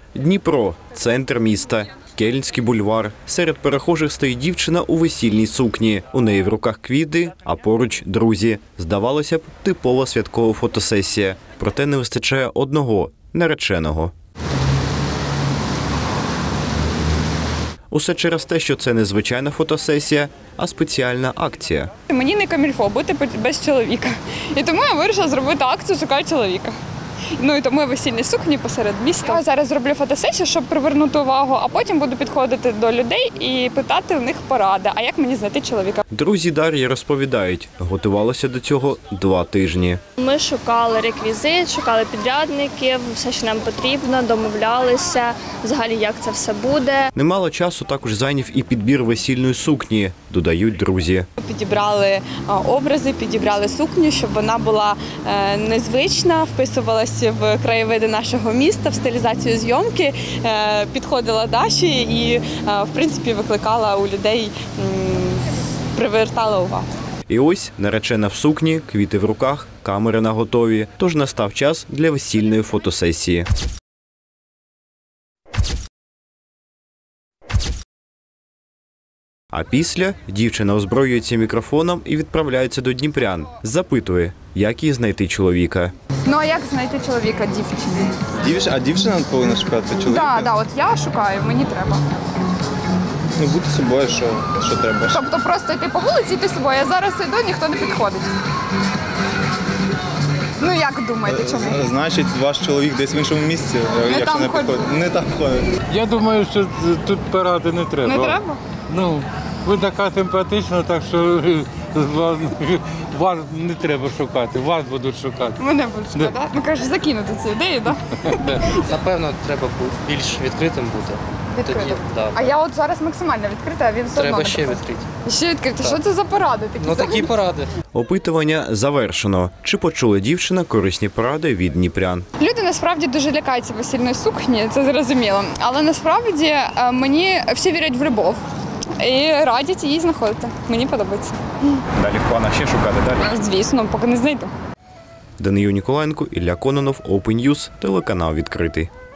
Дніпро – центр міста. Кельнський бульвар. Серед перехожих стоїть дівчина у весільній сукні. У неї в руках квіти, а поруч – друзі. Здавалося б, типова святкова фотосесія. Проте не вистачає одного – нареченого. Усе через те, що це не звичайна фотосесія, а спеціальна акція. Мені не камільфо бути без чоловіка. І тому я вирішила зробити акцію «Шукаю чоловіка». І тому я в весільній сукні посеред міста. Я зараз зроблю фотосесію, щоб привернути увагу, а потім буду підходити до людей і питати в них поради, а як мені знайти чоловіка. Друзі Дар'ї розповідають, готувалися до цього 2 тижні. Ми шукали реквізит, шукали підрядників, все, що нам потрібно, домовлялися, взагалі, як це все буде. Немало часу також зайняв і підбір весільної сукні, додають друзі. Підібрали образи, підібрали сукню, щоб вона була незвична, вписувалася в краєвиди нашого міста, в стилізацію зйомки, підходила Даші і, в принципі, викликала у людей, привертала увагу. І ось наречена в сукні, квіти в руках, камери наготові. Тож настав час для весільної фотосесії. А після дівчина озброюється мікрофоном і відправляється до дніпрян. Запитує, як їй знайти чоловіка. Ну а як знайти чоловіка дівчині? А дівчина повинна шукати чоловіка? Так, от я шукаю, мені треба. Ну, бути собою, що треба. Тобто просто йти по вулиці, йти собою, а зараз йду, ніхто не підходить. Ну як думаєте, чому? Значить, ваш чоловік десь в іншому місці, якщо не підходить. Не там ходить. Я думаю, що тут поради не треба. Не треба? Ну, ви така симпатична, так що вас не треба шукати, вас будуть шукати. Мене будуть шукати, так? Ну кажеш, закинути цю ідею, так? Напевно, треба більш відкритим бути. Відкрито. Тоді, да. А я от зараз максимально відкрита, а він все одно Треба не ще підходить. відкриті. Ще відкрити? Що це за поради такі? Ну такі поради. Опитування завершено. Чи почула дівчина корисні поради від дніпрян? Люди насправді дуже лякаються весільної сукні, це зрозуміло. Але насправді мені всі вірять в любов і радять її знаходити. Мені подобається. Далі в планах ще шукати далі? Звісно, поки не знайду. Данию Ніколаєнко, Ілля Кононов, Open News, телеканал «Відкритий».